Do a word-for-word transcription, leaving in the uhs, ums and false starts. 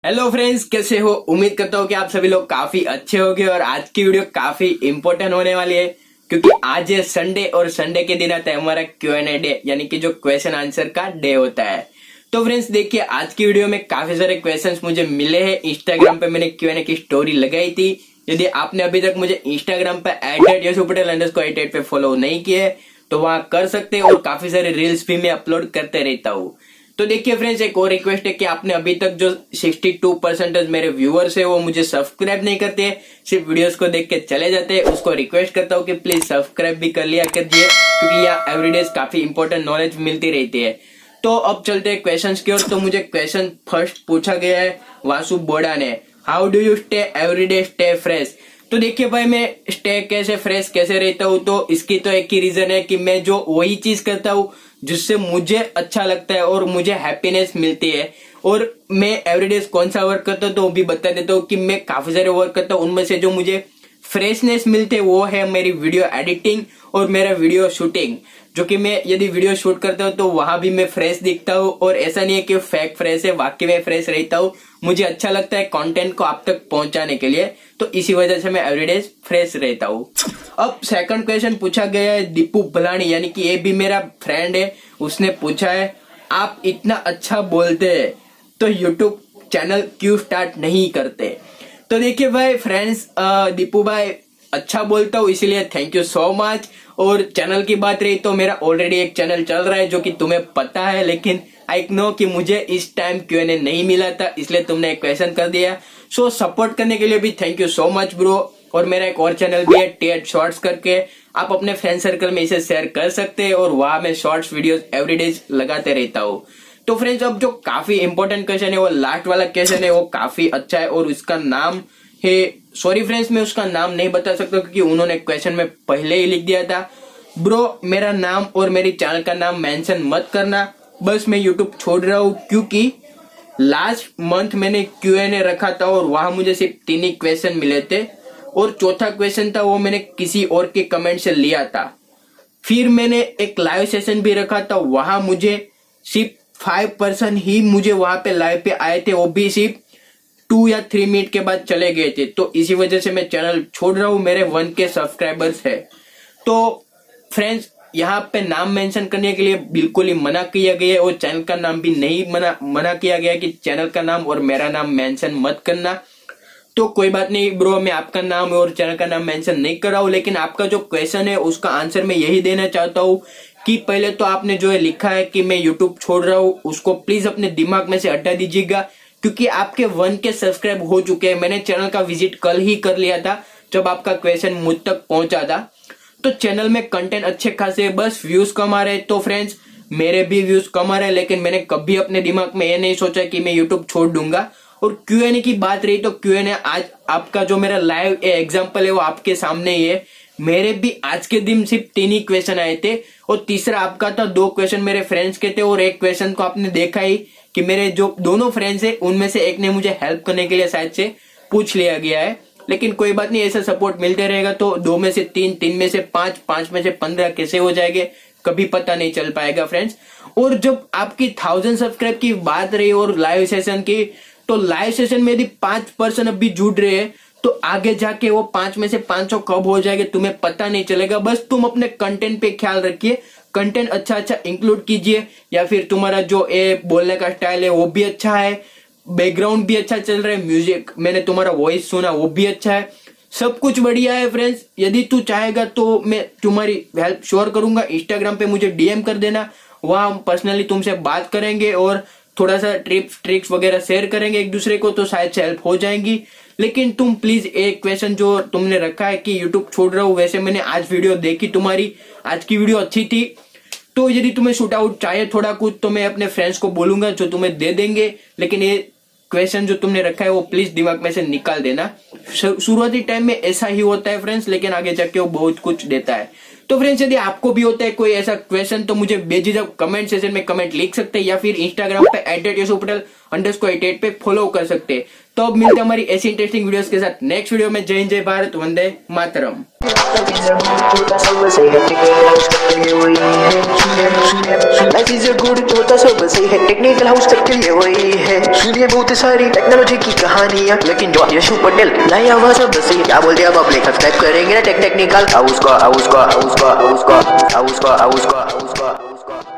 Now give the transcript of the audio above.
Hello friends, कैसे हो? उम्मीद करता हूँ कि आप सभी लोग काफी अच्छे होंगे और आज की वीडियो काफी इंपॉर्टेंट होने वाली है क्योंकि आज है संडे और संडे के दिन आता है हमारा क्यू एंड ए डे, यानी कि जो क्वेश्चन आंसर का डे होता है। तो फ्रेंड्स देखिए, आज की वीडियो में काफी सारे क्वेश्चंस मुझे मिले हैं। इंस्टाग्राम पे मैंने क्यू एंड ए की स्टोरी लगाई थी। यदि आपने अभी तक मुझे इंस्टाग्राम पे at Yashu Patel underscore at at पे फॉलो नहीं किए तो वहां कर सकते हैं और काफी सारे रील्स भी मैं अपलोड करते रहता हूँ। तो देखिए फ्रेंड्स, एक और रिक्वेस्ट है कि आपने अभी तक जो बासठ परसेंटेज मेरे व्यूअर्स है वो मुझे सब्सक्राइब नहीं करते, सिर्फ वीडियोस को देख के चले जाते हैं, उसको रिक्वेस्ट करता हूँ कि प्लीज सब्सक्राइब भी कर लिया कीजिए क्योंकि यहाँ एवरीडे काफी इंपॉर्टेंट नॉलेज मिलती रहती है। तो अब चलते हैं क्वेश्चंस की ओर। तो मुझे क्वेश्चन फर्स्ट पूछा गया है वासु बोड़ा ने, how do you stay everyday stay fresh. तो देखिए भाई, मैं स्टे कैसे फ्रेश कैसे रहता हूँ, तो इसकी तो एक ही रीजन है कि मैं जो वही चीज करता हूँ जिससे मुझे अच्छा लगता है और मुझे हैप्पीनेस मिलती है। और मैं एवरीडे कौन सा वर्क करता हूँ तो वो भी बता देता हूँ कि मैं काफी सारे वर्क करता हूँ, उनमें से जो मुझे फ्रेशनेस मिलते वो है मेरी वीडियो एडिटिंग और मेरा वीडियो शूटिंग। जो कि मैं यदि वीडियो शूट करता हूँ तो वहां भी मैं फ्रेश दिखता हूँ और ऐसा नहीं है कि फेक फ्रेश है, वाकई में फ्रेश रहता हूँ। मुझे अच्छा लगता है कंटेंट को आप तक पहुंचाने के लिए, तो इसी वजह से मैं एवरीडे फ्रेश रहता हूँ। अब सेकंड क्वेश्चन पूछा गया है दीपू भलानी, यानी कि ये भी मेरा फ्रेंड है। उसने पूछा है, आप इतना अच्छा बोलते हैं तो यूट्यूब चैनल क्यों स्टार्ट नहीं करते। तो देखिए भाई फ्रेंड्स, दीपू भाई अच्छा बोलता हूँ इसीलिए थैंक यू सो मच। और चैनल की बात रही तो मेरा ऑलरेडी एक चैनल चल रहा है जो कि तुम्हें पता है, लेकिन आई नो कि मुझे इस टाइम क्यू एन ए नहीं मिला था, इसलिए तुमने एक क्वेश्चन कर दिया। सो सपोर्ट करने के लिए भी thank you so much bro. और मेरा एक और चैनल भी है टेट शॉर्ट्स करके, आप अपने फ्रेंड सर्कल में इसे शेयर कर सकते हैं और वहां मैं शॉर्ट्स वीडियोस एवरीडे लगाते रहता हूँ। तो फ्रेंड्स, अब जो काफी इंपॉर्टेंट क्वेश्चन है वो लास्ट वाला क्वेश्चन है, वो काफी अच्छा है और उसका नाम है, सॉरी फ्रेंड्स मैं उसका नाम नहीं बता सकता क्योंकि उन्होंने क्वेश्चन में पहले ही लिख दिया था। ब्रो, मेरा नाम और मेरी चैनल का नाम मेंशन मत करना, बस मैं यूट्यूब छोड़ रहा हूँ क्योंकि लास्ट मंथ मैंने क्यू एन ए रखा था और वहां मुझे सिर्फ तीन ही क्वेश्चन मिले थे और चौथा क्वेश्चन था वो मैंने किसी और के कमेंट से लिया था। फिर मैंने एक लाइव सेशन भी रखा था, वहां मुझे सिर्फ फाइव पर्सन ही मुझे वहां पे लाइव पे आए थे, वो भी सिर्फ टू या थ्री मिनट के बाद चले गए थे। तो इसी वजह से मैं चैनल छोड़ रहा हूँ, मेरे वन के सब्सक्राइबर्स है। तो फ्रेंड्स, यहाँ पे नाम मेंशन करने के लिए बिल्कुल ही मना किया गया है और चैनल का नाम भी नहीं मना मना किया गया कि चैनल का नाम और मेरा नाम मेंशन मत करना। तो कोई बात नहीं ब्रो, मैं आपका नाम और चैनल का नाम मेंशन नहीं कर रहा हूँ, लेकिन आपका जो क्वेश्चन है उसका आंसर मैं यही देना चाहता हूँ कि पहले तो आपने जो है लिखा है कि मैं यूट्यूब छोड़ रहा हूँ, उसको प्लीज अपने दिमाग में से हटा दीजिएगा क्योंकि आपके वन के सब्सक्राइब हो चुके हैं। मैंने चैनल का विजिट कल ही कर लिया था जब आपका क्वेश्चन मुझ तक पहुंचा था। तो चैनल में कंटेंट अच्छे खासे, बस व्यूज कम आ रहे। तो फ्रेंड्स, मेरे भी व्यूज कम आ रहे, लेकिन मैंने कभी अपने दिमाग में ये नहीं सोचा कि मैं यूट्यूब छोड़ दूंगा। और क्यू एन ए की बात रही तो क्यू एन ए आज आपका जो मेरा लाइव एग्जाम्पल है वो आपके सामने ही है। मेरे भी आज के दिन सिर्फ तीन ही क्वेश्चन आए थे और तीसरा आपका था, दो क्वेश्चन मेरे फ्रेंड्स के थे और एक क्वेश्चन को आपने देखा ही कि मेरे जो दोनों फ्रेंड्स है उनमें से एक ने मुझे हेल्प करने के लिए शायद से पूछ लिया गया है। लेकिन कोई बात नहीं, ऐसा सपोर्ट मिलते रहेगा तो दो में से तीन, तीन में से पांच, पांच में से पंद्रह कैसे हो जाएंगे कभी पता नहीं चल पाएगा फ्रेंड्स। और जब आपकी थाउजेंड सब्सक्राइब की बात रही और लाइव सेशन की, तो लाइव सेशन में यदि पांच पर्सन अभी जुड़ रहे हैं तो आगे जाके वो पांच में से पांच सौ कब हो जाएगा तुम्हें पता नहीं चलेगा। बस तुम अपने कंटेंट पे ख्याल रखिए, कंटेंट अच्छा अच्छा इंक्लूड कीजिए, या फिर तुम्हारा जो ए बोलने का स्टाइल है वो भी अच्छा है, बैकग्राउंड भी अच्छा चल रहा है, म्यूजिक मैंने तुम्हारा वॉइस सुना वो भी अच्छा है, सब कुछ बढ़िया है फ्रेंड्स। यदि तू चाहेगा तो मैं तुम्हारी हेल्प श्योर करूंगा, इंस्टाग्राम पे मुझे डी एम कर देना, वहां हम पर्सनली तुमसे बात करेंगे और थोड़ा सा ट्रिप्स ट्रिक्स वगैरह शेयर करेंगे एक दूसरे को, तो शायद से हेल्प हो जाएंगी। लेकिन तुम प्लीज एक क्वेश्चन जो तुमने रखा है कि यूट्यूब छोड़ रहा हूँ, वैसे मैंने आज वीडियो देखी तुम्हारी, आज की वीडियो अच्छी थी, तो यदि तुम्हें शूट आउट चाहिए थोड़ा कुछ तो मैं अपने फ्रेंड्स को बोलूंगा जो तुम्हें दे देंगे। लेकिन ये क्वेश्चन जो तुमने रखा है वो प्लीज दिमाग में से निकाल देना। शुरुआती टाइम में ऐसा ही होता है फ्रेंड्स, लेकिन आगे जाके वो बहुत कुछ देता है। तो फ्रेंड्स, यदि आपको भी होता है कोई ऐसा क्वेश्चन तो मुझे बेझिझक कमेंट सेक्शन में कमेंट लिख सकते हैं या फिर इंस्टाग्राम पे at Yashu Patel underscore at at पे फॉलो कर सकते हैं। तो अब मिलते हैं हमारी ऐसी इंटरेस्टिंग वीडियोस के साथ नेक्स्ट वीडियो में। जय हिंद, जय भारत, वंदे मातरम। टेक्निकल हाउस तक के लिए वही है, सुनिए बहुत सारी टेक्नोलॉजी की कहानियाँ, लेकिन जो यशु पटेल लाया हुआ सब सही। क्या बोलते हैं, अब आप सब्सक्राइब करेंगे ना टेक टेक्निकल हाउस को हाउस को हाउस को हाउस को हाउस को हाउस को हाउस को हाउस को